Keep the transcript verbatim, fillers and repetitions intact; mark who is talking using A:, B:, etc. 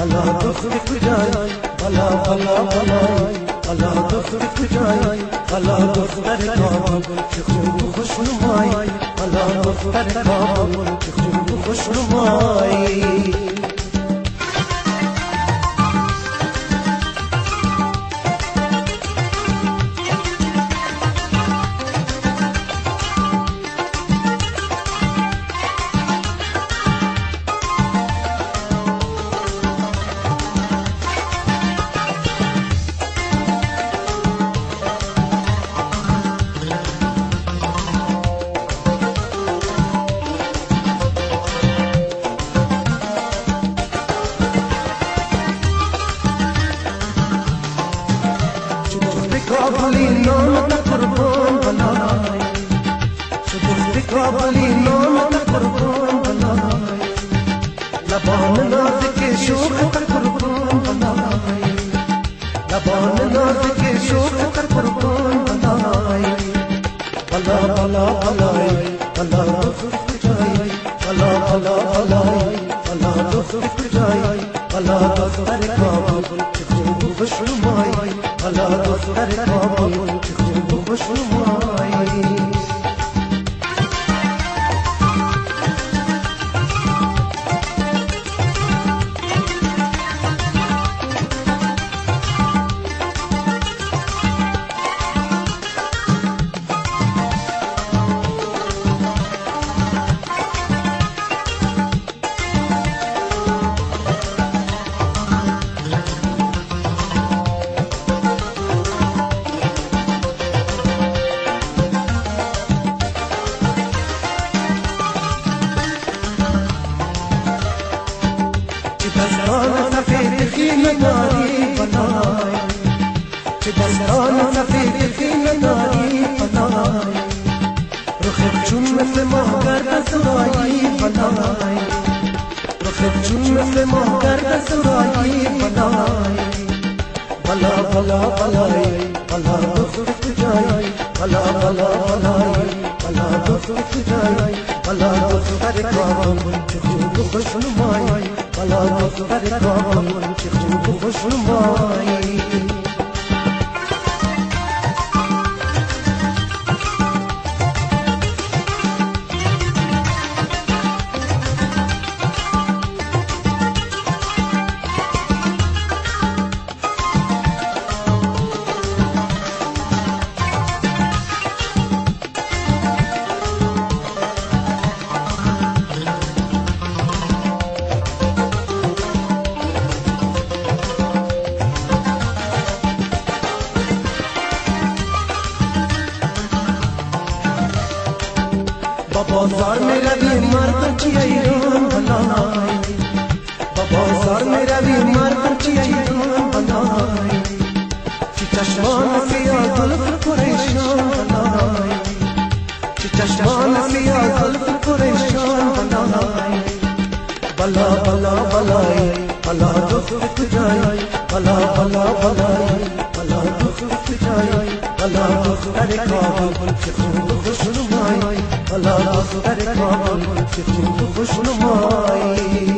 A: بلا دوست کجای بلا بلا بلای بلا دوست کجای بلا دوست در کابل که خوب و خوشنمای بلا دوست در کابل که خوب و خوشنمای کابلی نام قربان بلای دوست کابلی نام قربان بلای لبان نازک شوق قربان بلای لبان نازک شوق قربان بلای بلا بلا بلای بلا دوست جای بلا بلا بلای بلا دوست جای بلا دوست در کابل که خوب خوشنمای بلا دوست در کابل که خوب خوشنمای دستان سفید خیل داری بلای چه دستان سفید خیل داری بلای رخت چون مثل ماه گرد سرایی بلای رخت چون مثل ماه گرد سرایی بلای بلا بلا بلای بلا دوست کجای بلا بلا بلای بلا دوست کجای بلا دوست در کابل که خوب و خوشنمای بلا دوست در کابل که خوب و خوشنمای بازار میں روی مرد چی ایران بلای بازار میں روی مرد چی ایران بلای چی چشمان سیاه زلف قریشان بلای چی چشمان سیاه زلف قریشان بلای بلا بلا بلای بلا دوست کجای بلا بلا بلای بلا دوست کجای بلا دوست در کابل که خوب خوشنمای بلا دوست در کابل که خوب خوشنمای